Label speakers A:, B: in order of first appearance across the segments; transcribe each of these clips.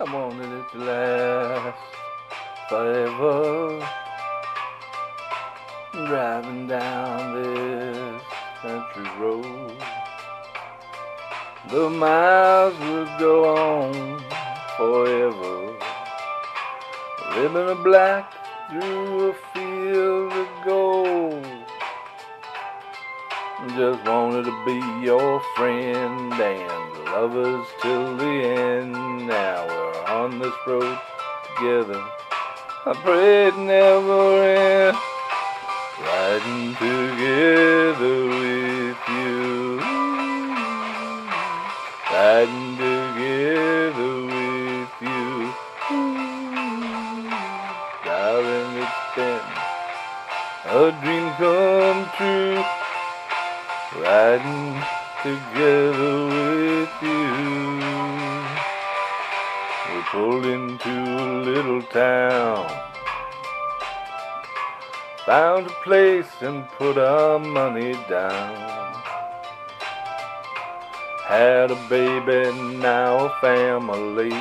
A: I wanted it to last forever. Driving down this country road, the miles would go on forever. Living a black through a field of gold. Just wanted to be your friend and lovers till the end. Now we're on this road together. I pray it never ends. Riding together with you. Riding together with you. Darling, it's been a dream come true. Riding together with you. We pulled into a little town, found a place and put our money down. Had a baby, now a family.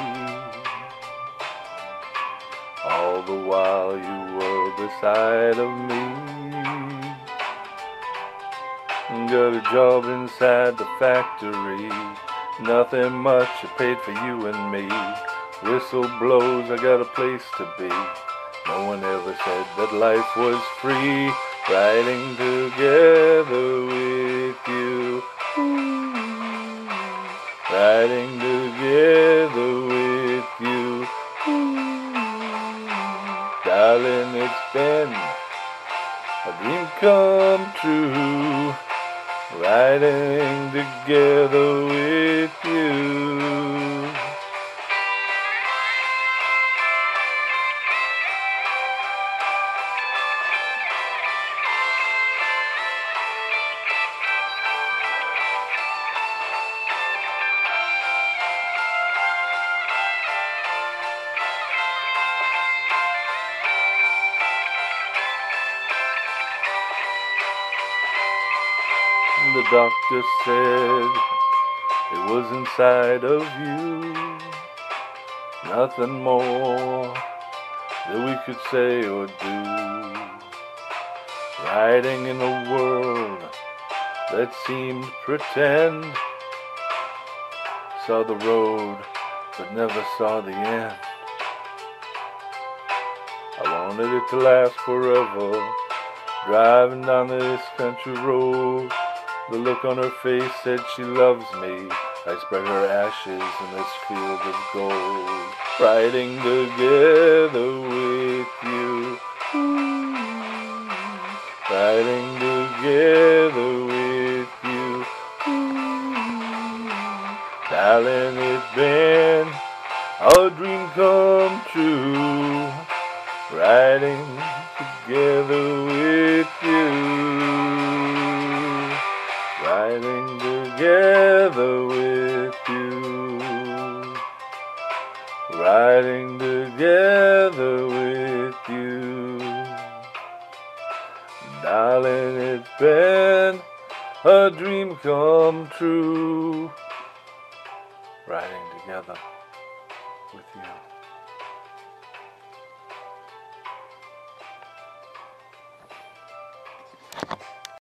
A: All the while you were beside of me. Got a job inside the factory. Nothing much, I paid for you and me. Whistle blows, I got a place to be. No one ever said that life was free. Riding together with you. Riding together with you. Darling, it's been a dream come true. Riding together with you. The doctor said it was inside of you. Nothing more that we could say or do. Riding in a world that seemed pretend. Saw the road but never saw the end. I wanted it to last forever. Driving down this country road, the look on her face said she loves me. I spread her ashes in this field of gold. Riding together with you. Riding together with you. Darling, it's been a dream come true. Riding together with you. Riding together with you. Riding together with you. Darling, it's been a dream come true. Riding together.